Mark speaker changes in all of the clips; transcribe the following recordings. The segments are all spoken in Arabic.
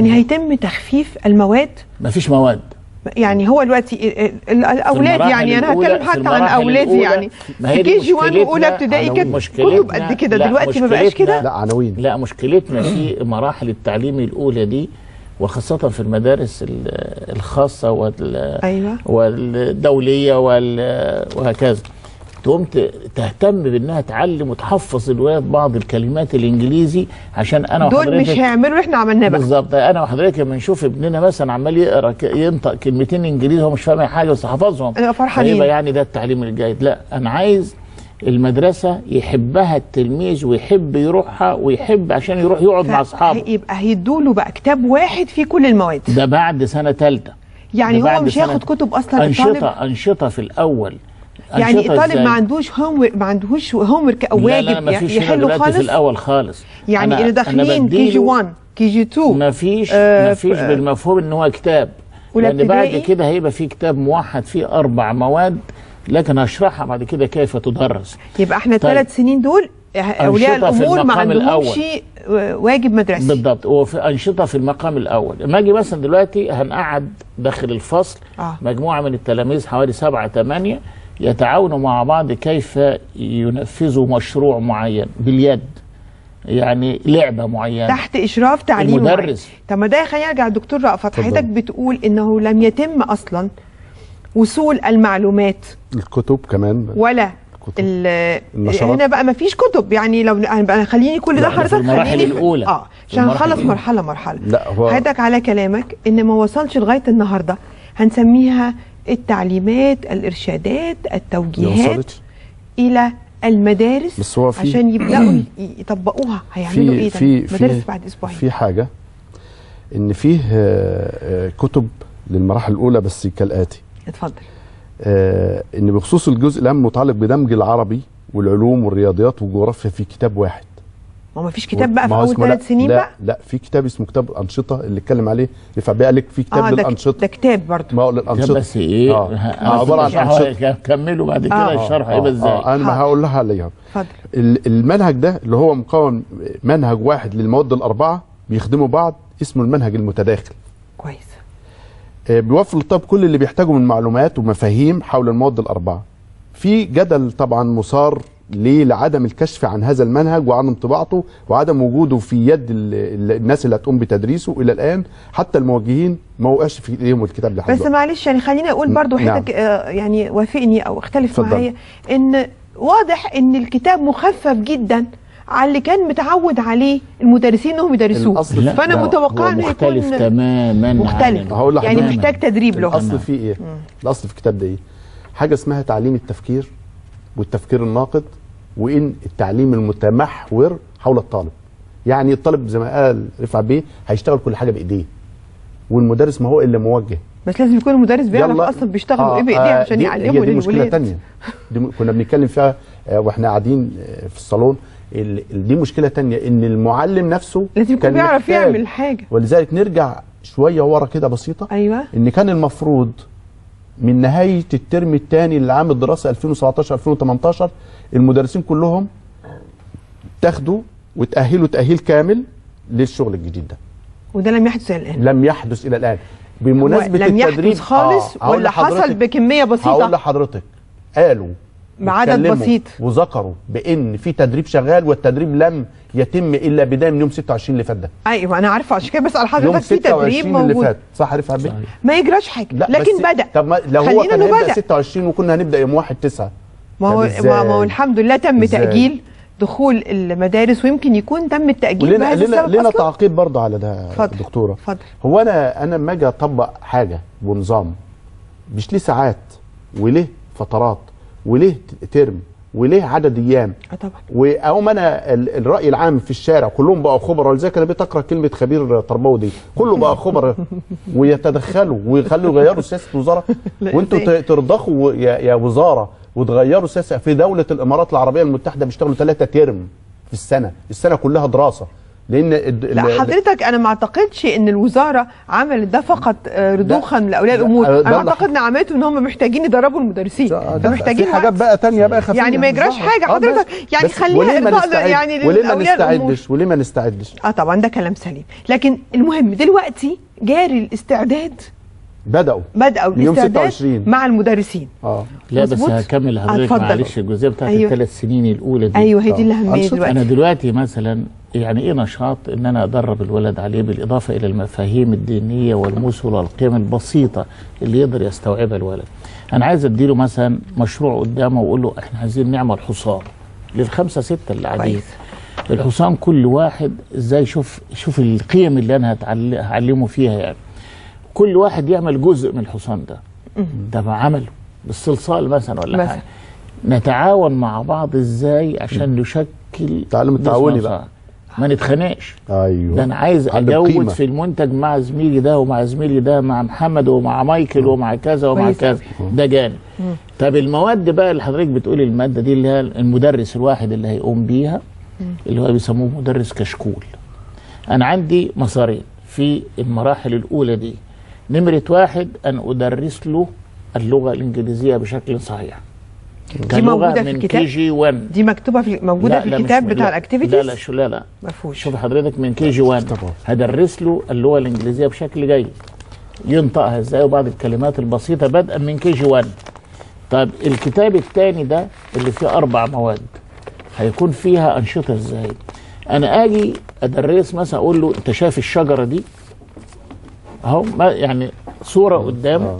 Speaker 1: يعني هيتم تخفيف المواد؟
Speaker 2: مفيش مواد.
Speaker 1: يعني هو دلوقتي الاولاد، يعني انا هتكلم حتى عن اولادي، يعني في كي جي 1 واولى ابتدائي كانت كتب قد كده، دلوقتي ما بقاش كده.
Speaker 2: لا عناوين. لا مشكلتنا في مراحل التعليم الاولى دي، وخاصة في المدارس الخاصة
Speaker 1: أيوة.
Speaker 2: والدولية وهكذا، تقوم تهتم بانها تعلم وتحفظ الولاد بعض الكلمات الانجليزي، عشان انا وحضرتك
Speaker 1: دول مش هيعملوا احنا عملناه بقى.
Speaker 2: بالظبط. انا وحضرتك لما نشوف ابننا مثلا عمال يقرا ينطق كلمتين انجليزي هو مش فاهم اي حاجه بس حافظهم،
Speaker 1: انا فرحانين،
Speaker 2: يبقى يعني ده التعليم الجيد. لا، انا عايز المدرسه يحبها التلميذ ويحب يروحها ويحب عشان يروح يقعد مع اصحابه.
Speaker 1: يبقى هيدوا له بقى كتاب واحد فيه كل المواد
Speaker 2: ده بعد سنه ثالثه.
Speaker 1: يعني هو مش هياخد كتب اصلا.
Speaker 2: انشطه في الاول.
Speaker 1: يعني الطالب ما عندوش هوم ورك او واجب يحله خالص
Speaker 2: في الاول خالص.
Speaker 1: يعني اللي داخلين كي جي 1 كي جي 2
Speaker 2: ما فيش بالمفهوم ان هو كتاب، لان بعد كده هيبقى في كتاب موحد فيه 4 مواد، لكن هشرحها بعد كده كيف تدرس.
Speaker 1: يبقى احنا ال3 سنين دول اولياء الامور ما عندهمش واجب مدرسي.
Speaker 2: بالضبط. وفي انشطه في المقام الاول. لما اجي مثلا دلوقتي هنقعد داخل الفصل مجموعه من التلاميذ حوالي 7 8 يتعاونوا مع بعض كيف ينفذوا مشروع معين باليد، يعني لعبه معينه
Speaker 1: تحت اشراف تعليمي
Speaker 2: المدرس.
Speaker 1: طب ما ده خلينا نرجع دكتور رأفت، حضرتك بتقول انه لم يتم اصلا وصول المعلومات،
Speaker 3: الكتب كمان
Speaker 1: ولا هنا بقى ما فيش كتب. يعني لو خليني كل ده حضرتك
Speaker 2: المراحل الاولى
Speaker 1: عشان نخلص مرحله.
Speaker 3: لا هو
Speaker 1: حضرتك على كلامك ان ما وصلش لغايه النهارده، هنسميها التعليمات، الارشادات، التوجيهات الى المدارس،
Speaker 3: بس هو
Speaker 1: عشان يبداوا يطبقوها. هيعملوا ايه ده مدارس بعد اسبوعين؟
Speaker 3: في حاجه ان فيه كتب للمراحل الاولى بس كالاتي.
Speaker 1: اتفضل.
Speaker 3: ان بخصوص الجزء الأهم متعلق بدمج العربي والعلوم والرياضيات والجغرافيا في كتاب واحد.
Speaker 1: ما فيش كتاب بقى في اول 3 سنين بقى؟
Speaker 3: لا في كتاب اسمه كتاب الانشطه اللي اتكلم عليه رفع بيه، قال لك في كتاب للانشطه.
Speaker 1: ده كتاب برضه.
Speaker 3: ما هو للانشطه
Speaker 2: بس ايه
Speaker 3: عباره عن انشطه.
Speaker 2: كملوا بعد كده الشرح هيبقى ازاي.
Speaker 3: انا هقول لها عليها.
Speaker 1: اتفضل.
Speaker 3: المنهج ده اللي هو مكون منهج واحد للمواد الاربعه بيخدموا بعض، اسمه المنهج المتداخل.
Speaker 1: كويس.
Speaker 3: بيوفر للطالب كل اللي بيحتاجه من معلومات ومفاهيم حول المواد الاربعه. في جدل طبعا مثار لعدم الكشف عن هذا المنهج وعدم طباعته وعدم وجوده في يد الناس اللي هتقوم بتدريسه الى الان، حتى الموجهين ما وقعش في ايديهم الكتاب لحد
Speaker 1: بس معلش يعني خليني اقول برضو حضرتك يعني وافقني او اختلف معايا، ان واضح ان الكتاب مخفف جدا على اللي كان متعود عليه المدرسين انهم يدرسوه، فانا متوقع انه يكون
Speaker 2: مختلف تماما.
Speaker 1: مختلف يعني محتاج تدريب له.
Speaker 3: الاصل فيه ايه؟ الاصل في الكتاب ده ايه؟ حاجه اسمها تعليم التفكير والتفكير الناقد، وان التعليم المتمحور حول الطالب. يعني الطالب زي ما قال رفع بيه هيشتغل كل حاجه بايديه، والمدرس ما هو الا موجه.
Speaker 1: بس لازم يكون المدرس بيعرف اصلا بيشتغلوا ايه بايديه عشان يعلموا
Speaker 3: دي مشكله ثانيه. دي كنا بنتكلم فيها واحنا قاعدين في الصالون. دي مشكله ثانيه، ان المعلم نفسه
Speaker 1: لازم يكون بيعرف يعمل حاجه.
Speaker 3: ولذلك نرجع شويه ورا كده بسيطه.
Speaker 1: ايوه.
Speaker 3: ان كان المفروض من نهايه الترم الثاني للعام الدراسي 2017 2018 المدرسين كلهم تاخدوا وتأهلوا تأهيل كامل للشغل الجديد ده.
Speaker 1: وده لم يحدث الى الان.
Speaker 3: لم يحدث الى الان. بمناسبه
Speaker 1: لم
Speaker 3: التدريب
Speaker 1: يحدث خالص ولا حصل بكميه بسيطه؟
Speaker 3: هقول لحضرتك قالوا
Speaker 1: بعدد بسيط
Speaker 3: وذكروا بان في تدريب شغال، والتدريب لم يتم الا بدايه من يوم 26 اللي فات ده.
Speaker 1: ايوه انا عارفه، عشان كده بسال حضرتك في تدريب موجود
Speaker 3: اللي فات صح رفع بيه؟
Speaker 1: ما يجراش حاجه لكن بدا.
Speaker 3: طب لو هو كان هيبدا 26 وكنا هنبدا يوم 1/9.
Speaker 1: ما هو الحمد لله تم تاجيل دخول المدارس، ويمكن يكون تم التاجيل بهذا السبب.
Speaker 3: لنا تعقيب برضه على ده دكتوره.
Speaker 1: اتفضل.
Speaker 3: هو انا لما اجي اطبق حاجه ونظام مش ليه ساعات وليه فترات وليه ترم وليه عدد ايام.
Speaker 1: طبعا.
Speaker 3: او انا الراي العام في الشارع كلهم بقوا خبراء، ولذلك انا بتقرا كلمه خبير تربوي دي، كله بقى خبراء ويتدخلوا ويخلوا يغيروا سياسه وزاره، وانتوا ترضخوا يا وزاره وتغيروا سياسه. في دوله الامارات العربيه المتحده بيشتغلوا 3 ترم في السنه كلها دراسه، لان
Speaker 1: لا حضرتك انا ما اعتقدش ان الوزاره عملت ده فقط رضوخا لاولياء الامور، انا اعتقد ان عملته ان هم محتاجين يدربوا المدرسين،
Speaker 3: فمحتاجين في حاجات بقى ثانيه بقى خفيفه
Speaker 1: يعني ما يجراش حاجه حضرتك، يعني خليها ارضاء يعني
Speaker 3: لاولياء الامور. وليه ما نستعدش؟
Speaker 1: طبعا ده كلام سليم، لكن المهم دلوقتي جاري الاستعداد، بدأوا
Speaker 3: من يوم 26
Speaker 1: مع المدرسين.
Speaker 2: لا بس هكمل لحضرتك معلش الجزئيه بتاعت الثلاث سنين الاولى دي.
Speaker 1: ايوه هي دي الاهميه دلوقتي.
Speaker 2: انا دلوقتي مثلا يعني ايه نشاط ان انا ادرب الولد عليه بالاضافه الى المفاهيم الدينيه والمثل والقيم البسيطه اللي يقدر يستوعبها الولد. انا عايز اديله مثلا مشروع قدامه واقول له احنا عايزين نعمل حصان للخمسه سته اللي قاعدين. الحصان كل واحد ازاي شوف القيم اللي انا هعلمه فيها، يعني كل واحد يعمل جزء من الحصان ده عمله بالصلصال مثلا ولا حاجه. نتعاون مع بعض ازاي عشان نشكل
Speaker 3: تعلم التعاوني بقى،
Speaker 2: ما نتخانقش.
Speaker 3: ايوه
Speaker 2: ده انا عايز اجود في المنتج مع زميلي ده ومع زميلي ده، مع محمد ومع مايكل ومع كذا ومع كذا، ده جانب. طب المواد بقى اللي حضرتك بتقولي الماده دي اللي هي المدرس الواحد اللي هيقوم بيها اللي هو بيسموه مدرس كشكول. انا عندي مسارين في المراحل الاولى دي. نمرة 1 أن أدرس له اللغة الإنجليزية بشكل صحيح.
Speaker 1: دي موجودة في الكتاب؟
Speaker 2: KG1
Speaker 1: دي مكتوبة موجودة في الكتاب بتاع الأكتيفيتيز؟
Speaker 2: لا مفهوش. شوف حضرتك من KG1 هدرس له اللغة الإنجليزية بشكل جيد، ينطقها إزاي وبعض الكلمات البسيطة بدءا من KG1. طيب الكتاب الثاني ده اللي فيه 4 مواد هيكون فيها أنشطة إزاي؟ أنا أجي أدرس مثلا أقول له أنت شايف الشجرة دي؟ اهو يعني صوره قدام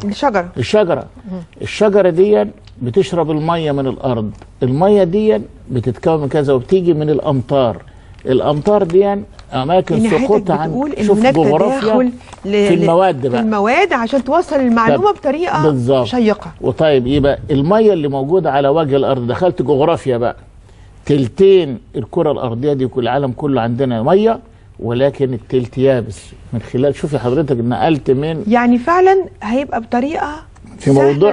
Speaker 2: الشجره دي بتشرب الميه من الارض، الميه دي بتتكون من كذا وبتيجي من الامطار دي اماكن سقوطها عن شوف جغرافيا في المواد بقى،
Speaker 1: في المواد عشان توصل المعلومه بطريقه بالزبط. شيقه.
Speaker 2: وطيب يبقى الميه اللي موجوده على وجه الارض دخلت جغرافيا بقى، تلتين الكره الارضيه دي كل العالم كله عندنا ميه ولكن التلت يابس، من خلال شوفي حضرتك نقلت من
Speaker 1: يعني فعلا هيبقى بطريقه
Speaker 2: في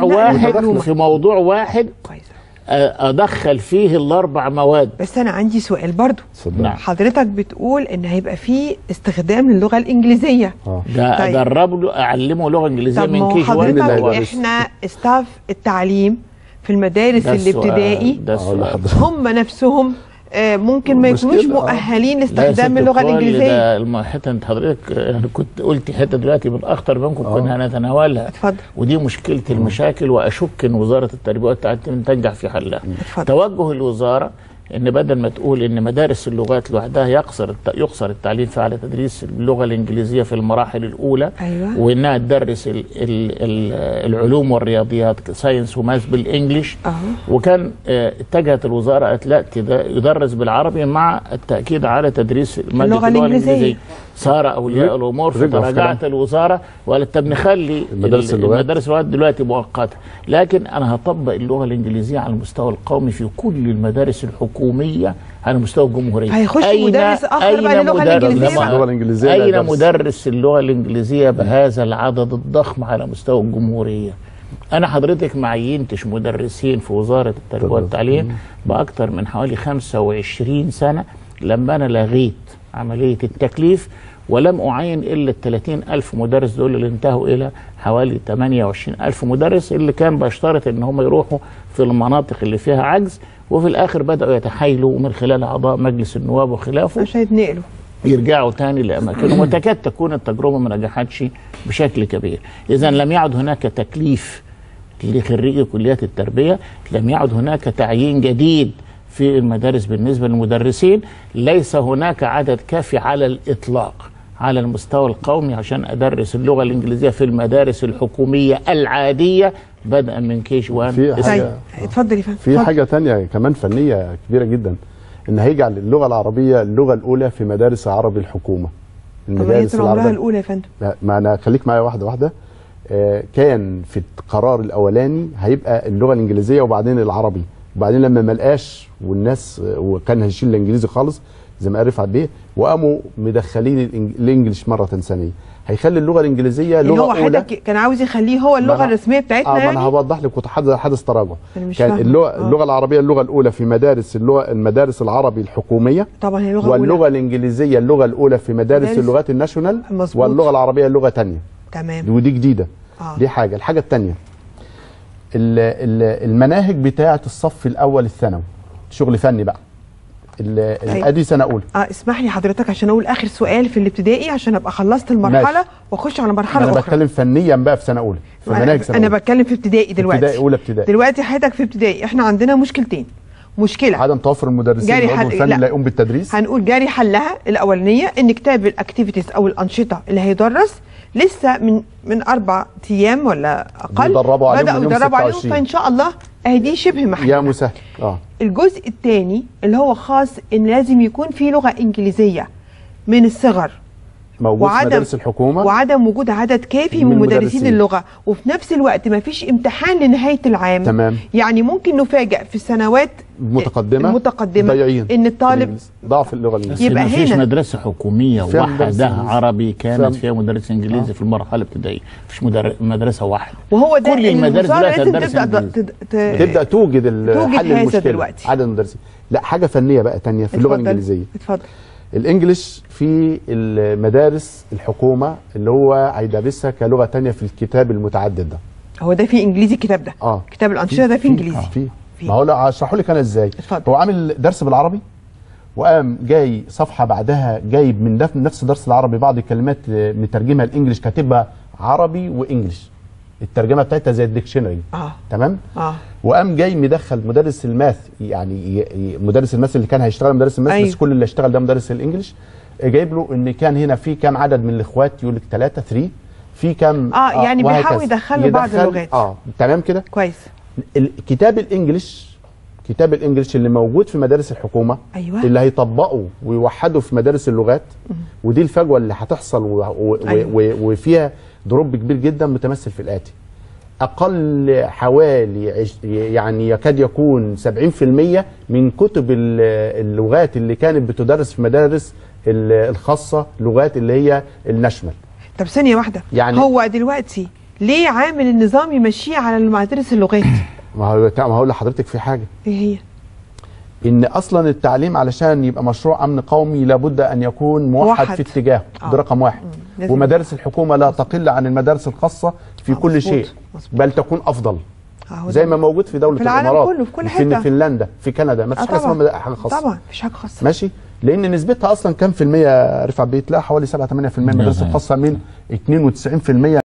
Speaker 2: موضوع واحد كويس ادخل فيه ال4 مواد.
Speaker 1: بس انا عندي سؤال برضو. نعم. حضرتك بتقول ان هيبقى فيه استخدام للغه الانجليزيه.
Speaker 2: ده طيب. ادرب له اعلمه لغه انجليزيه من كي جي 1.
Speaker 1: احنا استاف التعليم في المدارس الابتدائي هم نفسهم ممكن ما يكونوش مؤهلين لاستخدام اللغه الانجليزيه.
Speaker 2: ده حته حضرتك يعني كنت قلتي حته دلوقتي من اخطر منكم كنا هنتناولها.
Speaker 1: اتفضل.
Speaker 2: ودي مشكله المشاكل، واشك ان وزاره التربيه والتعليم تنجح في حلها. توجه الوزاره ان بدل ما تقول ان مدارس اللغات لوحدها يقصر التعليم فيها على تدريس اللغه الانجليزيه في المراحل الاولى.
Speaker 1: أيوة.
Speaker 2: وانها تدرس العلوم والرياضيات ساينس وماث بالانجلش. وكان اتجهت الوزاره قالت لا يدرس بالعربي مع التاكيد على تدريس ماده اللغه الانجليزيه. صار اولياء الامور فتراجعت الوزاره وقالت طب نخلي مدارس اللغات دلوقتي مؤقته، لكن انا هطبق اللغه الانجليزيه على المستوى القومي في كل المدارس الحكوميه على مستوى الجمهوريه.
Speaker 1: هيخش مدرس اخر بقى للغه الانجليزيه.
Speaker 2: اين مدرس اللغه الانجليزيه بهذا العدد الضخم على مستوى الجمهوريه؟ انا حضرتك ما عينتش مدرسين في وزاره التربيه والتعليم باكثر من حوالي 25 سنه لما انا لغيت عمليه التكليف، ولم أعين إلا 30,000 مدرس دول اللي انتهوا إلى حوالي 28,000 مدرس اللي كان بيشترط إن هم يروحوا في المناطق اللي فيها عجز، وفي الآخر بدأوا يتحايلوا من خلال أعضاء مجلس النواب وخلافه
Speaker 1: عشان يتنقلوا
Speaker 2: يرجعوا تاني لأماكنهم، وتكاد تكون التجربة ما نجحتش بشكل كبير. إذا لم يعد هناك تكليف لخريجي كليات التربية، لم يعد هناك تعيين جديد في المدارس بالنسبة للمدرسين، ليس هناك عدد كافي على الإطلاق على المستوى القومي عشان أدرس اللغة الإنجليزية في المدارس الحكومية العادية بدءا من KG 1.
Speaker 1: اتفضل يا فندم.
Speaker 3: في حاجة تانية كمان فنية كبيرة جدا، إن هيجعل اللغة العربية اللغة الأولى في مدارس عربي الحكومة.
Speaker 1: المدارس العربية الأولى يا فندم.
Speaker 3: ما أنا خليك معايا واحدة واحدة. كان في القرار الأولاني هيبقى اللغة الإنجليزية وبعدين العربي، وبعدين لما ما لقاش والناس وكان هيشيل الإنجليزي خالص زي ما قال رفعت بيه، وقاموا مدخلين الانجليش مره ثانيه، هيخلي اللغه الانجليزيه لغه
Speaker 1: هو حضرتك كان عاوز يخليه هو اللغه الرسميه بتاعتنا يعني.
Speaker 3: انا هوضح لك حدث تراجع. كان اللغه العربيه اللغه الاولى في المدارس العربي الحكوميه،
Speaker 1: طبعا هي لغه
Speaker 3: واللغه الانجليزيه اللغه الاولى في مدارس اللغات الناشونال، واللغه العربيه اللغه ثانيه.
Speaker 1: تمام.
Speaker 3: ودي جديده. دي حاجه. الحاجه الثانيه المناهج بتاعه الصف الاول الثانوي، شغل فني بقى. ادي سنه اولى.
Speaker 1: اسمح لي حضرتك عشان اقول اخر سؤال في الابتدائي عشان ابقى خلصت المرحله واخش على مرحله اخرى.
Speaker 3: انا بتكلم فنيا بقى في سنه اولى، في مناهج سنه
Speaker 1: انا بتكلم في ابتدائي دلوقتي.
Speaker 3: ابتدائي اولى ابتدائي.
Speaker 1: دلوقتي حضرتك في ابتدائي احنا عندنا مشكلتين. مشكله
Speaker 3: عدم توفر المدرسين العضو الفني اللي هيقوم بالتدريس.
Speaker 1: هنقول جاري حلها الاولانيه ان كتاب الاكتيفيتيز او الانشطه اللي هيدرس لسه من 4 ايام ولا اقل
Speaker 3: بدأوا
Speaker 1: يدربوا عليهم، فان شاء الله دي شبه محلوله.
Speaker 3: يا مسهل.
Speaker 1: الجزء الثاني اللي هو خاص ان لازم يكون في لغه انجليزيه من الصغر
Speaker 3: موجود في مدارس الحكومه،
Speaker 1: وعدم وجود عدد كافي من مدرسين اللغه، وفي نفس الوقت ما فيش امتحان لنهايه العام.
Speaker 3: تمام.
Speaker 1: يعني ممكن نفاجئ في السنوات
Speaker 3: المتقدمه
Speaker 1: ضايعين ان الطالب
Speaker 3: ضعف اللغه الانجليزيه.
Speaker 2: يبقى ما فيش مدرسه حكوميه وحدها عربي كانت فيها مدرس انجليزي في المرحله الابتدائيه، مفيش مدرسه واحده.
Speaker 1: وهو ده
Speaker 2: كل المدارس دلوقتي
Speaker 3: تبدا توجد حل المشكله عدد المدرسين. لا، حاجه فنيه بقى ثانيه في اللغه الانجليزيه.
Speaker 1: اتفضل.
Speaker 3: الانجليش في المدارس الحكومه اللي هو هيدرسها كلغه ثانيه في الكتاب المتعدد ده.
Speaker 1: هو ده في انجليزي الكتاب ده؟ كتاب الانشطه ده في انجليزي.
Speaker 3: ما هو لا، هشرحه لك انا ازاي.
Speaker 1: اتفضل.
Speaker 3: هو عامل درس بالعربي، وقام جاي صفحه بعدها جايب من نفس درس العربي بعض الكلمات مترجمها الانجليش كاتبها عربي وانجليش، الترجمه بتاعتها زي الديكشنري. تمام. وقام جاي مدخل مدرس الماث، يعني مدرس الماث اللي كان هيشتغل مدرس الماث. بس كل اللي اشتغل ده مدرس الانجليش. جايب له ان كان هنا في كام عدد من الاخوات، يقول لك 3 3 في كام.
Speaker 1: يعني بيحاول يدخله بعض اللغات.
Speaker 3: تمام كده
Speaker 1: كويس.
Speaker 3: كتاب الانجليش اللي موجود في مدارس الحكومه، اللي هيطبقوا ويوحدوا في مدارس اللغات، ودي الفجوه اللي هتحصل وفيها دروب كبير جدا، متمثل في الاتي: اقل حوالي يعني يكاد يكون 70% من كتب اللغات اللي كانت بتدرس في مدارس الخاصه، لغات اللي هي الناشونال.
Speaker 1: طب ثانيه واحده، يعني هو دلوقتي ليه عامل النظام يمشيه على مدارس اللغات؟
Speaker 3: ما هقول لحضرتك في حاجه.
Speaker 1: ايه هي؟
Speaker 3: ان اصلا التعليم علشان يبقى مشروع امن قومي لابد ان يكون موحد في اتجاهه. ده رقم واحد. ومدارس الحكومه لا تقل عن المدارس الخاصه في كل شيء، بل تكون افضل، زي ما موجود في دوله الامارات،
Speaker 1: كله، في كل حته،
Speaker 3: في فنلندا، في كندا، ما فيش حاجه اسمها حاجه خاصه.
Speaker 1: طبعا مفيش حاجه خاصه.
Speaker 3: ماشي. لان نسبتها اصلا كام في الميه رفع بيه؟ تلاقي حوالي 7-8% المدارس الخاصه من 92%